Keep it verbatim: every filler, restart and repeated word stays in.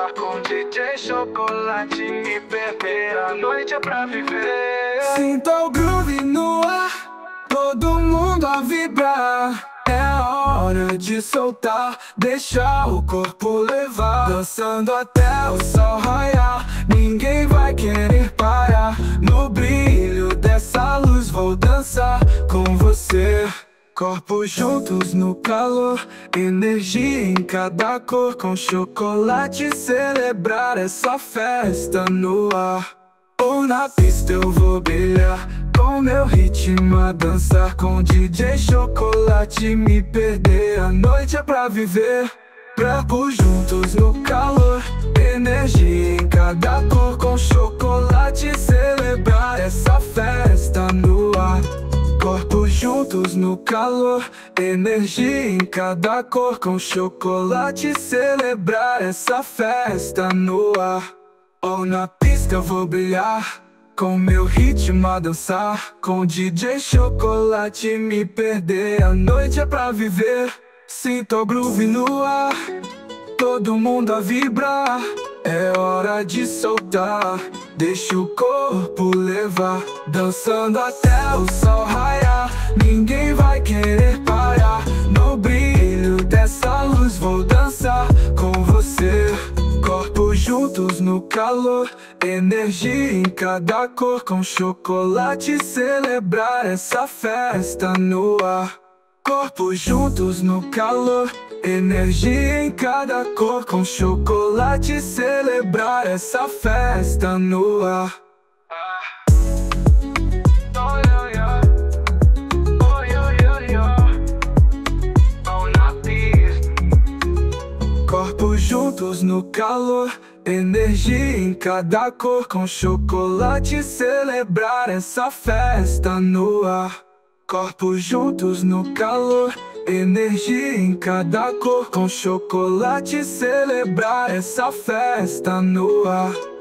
dançar com D J Chocolate, me perder, a noite é pra viver. Sinta o groove no ar, todo mundo a vibrar. É a hora de soltar, deixar o corpo levar. Dançando até o sol raiar, ninguém vai querer parar. No brilho dessa luz vou dançar com você. Corpos juntos no calor, energia em cada cor. Com chocolate celebrar essa festa no ar. Ou na pista eu vou brilhar, com meu ritmo a dançar com D J Chocolate, me perder, a noite é pra viver. Corpos juntos no calor, energia em cada cor. Com chocolate celebrar essa festa no ar. Corpos juntos no calor, energia em cada cor. Com chocolate celebrar essa festa no ar. Ou na pista eu vou brilhar, com meu ritmo a dançar com D J Chocolate, me perder, a noite é pra viver. Sinto o groove no ar, todo mundo a vibrar. É hora de soltar, deixa o corpo levar. Dançando até o sol raiar, ninguém vai querer parar. No brilho dessa luz vou dançar com você. Corpos juntos no calor, energia em cada cor. Com chocolate celebrar essa festa no ar. Corpos juntos no calor, energia em cada cor. Com chocolate celebrar essa festa no ar. Corpos juntos no calor, energia em cada cor. Com chocolate celebrar essa festa no ar. Corpos juntos no calor, energia em cada cor. Com chocolate celebrar essa festa no ar.